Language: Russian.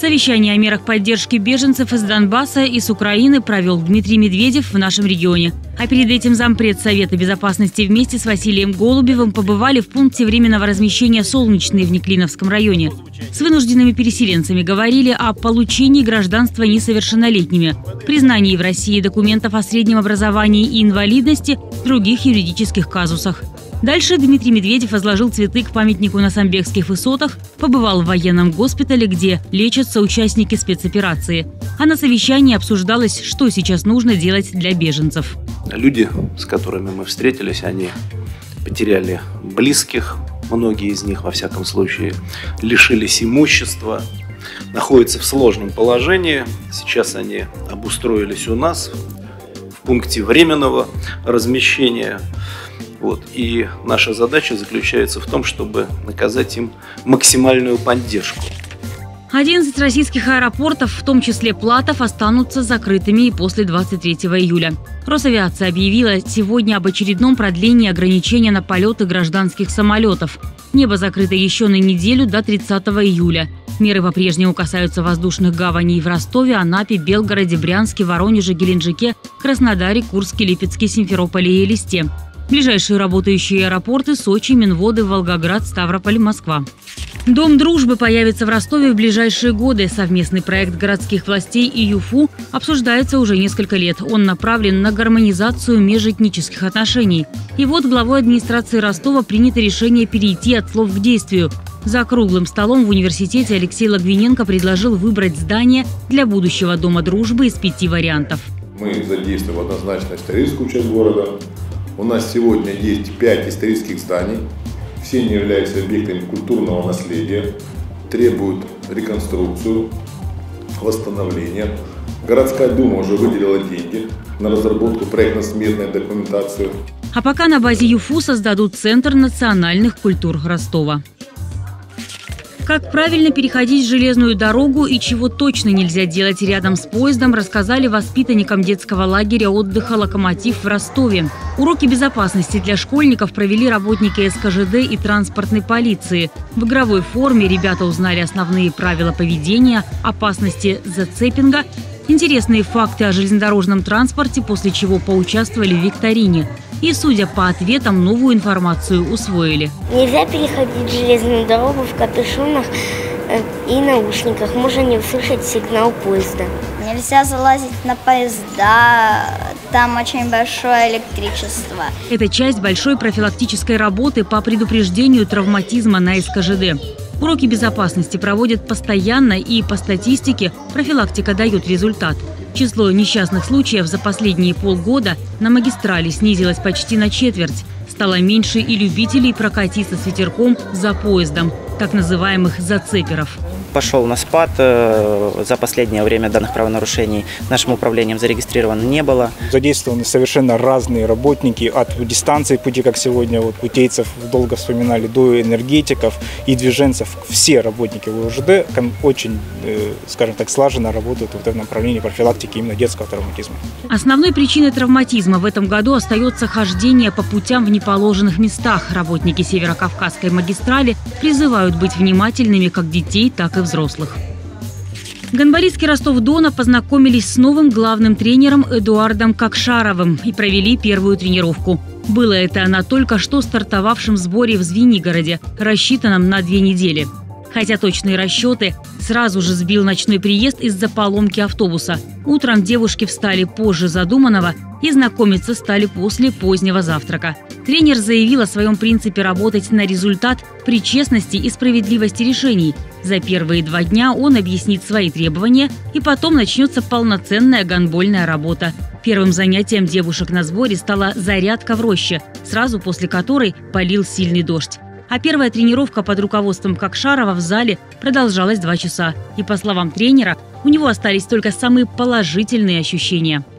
Совещание о мерах поддержки беженцев из Донбасса и с Украины провел Дмитрий Медведев в нашем регионе. А перед этим зампред Совета безопасности вместе с Василием Голубевым побывали в пункте временного размещения «Солнечный» в Неклиновском районе. С вынужденными переселенцами говорили о получении гражданства несовершеннолетними, признании в России документов о среднем образовании и инвалидности, других юридических казусах. Дальше Дмитрий Медведев возложил цветы к памятнику на Самбекских высотах, побывал в военном госпитале, где лечатся участники спецоперации. А на совещании обсуждалось, что сейчас нужно делать для беженцев. Люди, с которыми мы встретились, они потеряли близких, многие из них, во всяком случае, лишились имущества, находятся в сложном положении. Сейчас они обустроились у нас в пункте временного размещения. И наша задача заключается в том, чтобы оказать им максимальную поддержку. 11 российских аэропортов, в том числе Платов, останутся закрытыми и после 23 июля. Росавиация объявила сегодня об очередном продлении ограничения на полеты гражданских самолетов. Небо закрыто еще на неделю до 30 июля. Меры по-прежнему касаются воздушных гаваней в Ростове, Анапе, Белгороде, Брянске, Воронеже, Геленджике, Краснодаре, Курске, Липецке, Симферополе и Элисте. Ближайшие работающие аэропорты – Сочи, Минводы, Волгоград, Ставрополь, Москва. Дом дружбы появится в Ростове в ближайшие годы. Совместный проект городских властей и ЮФУ обсуждается уже несколько лет. Он направлен на гармонизацию межэтнических отношений. И вот главой администрации Ростова принято решение перейти от слов к действию. За круглым столом в университете Алексей Логвиненко предложил выбрать здание для будущего Дома дружбы из 5 вариантов. Мы задействуем однозначно историческую часть города. У нас сегодня есть 5 исторических зданий. Все они являются объектами культурного наследия, требуют реконструкцию, восстановления. Городская дума уже выделила деньги на разработку проектно-сметной документации. А пока на базе ЮФУ создадут Центр национальных культур Ростова. Как правильно переходить железную дорогу и чего точно нельзя делать рядом с поездом, рассказали воспитанникам детского лагеря отдыха «Локомотив» в Ростове. Уроки безопасности для школьников провели работники СКЖД и транспортной полиции. В игровой форме ребята узнали основные правила поведения, опасности зацепинга, интересные факты о железнодорожном транспорте, после чего поучаствовали в викторине. И, судя по ответам, новую информацию усвоили. Нельзя переходить железную дорогу в капюшонах и наушниках. Можно не услышать сигнал поезда. Нельзя залазить на поезда, там очень большое электричество. Это часть большой профилактической работы по предупреждению травматизма на СКЖД. Уроки безопасности проводят постоянно, и по статистике профилактика дает результат. Число несчастных случаев за последние полгода на магистрали снизилось почти на четверть. Стало меньше и любителей прокатиться с ветерком за поездом, так называемых зацеперов. Пошел на спад. За последнее время данных правонарушений нашим управлением зарегистрировано не было. Задействованы совершенно разные работники от дистанции пути, как сегодня путейцев долго вспоминали, до энергетиков и движенцев. Все работники УЖД очень, скажем так, слаженно работают в этом направлении профилактики именно детского травматизма. Основной причиной травматизма в этом году остается хождение по путям в неположенных местах. Работники Северокавказской магистрали призывают быть внимательными как детей, так и взрослых. Гандболистки Ростов-Дона познакомились с новым главным тренером Эдуардом Кокшаровым и провели первую тренировку. Было это на только что стартовавшем сборе в Звенигороде, рассчитанном на 2 недели. Хотя точные расчеты сразу же сбил ночной приезд из-за поломки автобуса. Утром девушки встали позже задуманного и знакомиться стали после позднего завтрака. Тренер заявил о своем принципе работать на результат при честности и справедливости решений. За первые 2 дня он объяснит свои требования, и потом начнется полноценная гандбольная работа. Первым занятием девушек на сборе стала зарядка в роще, сразу после которой полил сильный дождь. А первая тренировка под руководством Кокшарова в зале продолжалась 2 часа. И, по словам тренера, у него остались только самые положительные ощущения.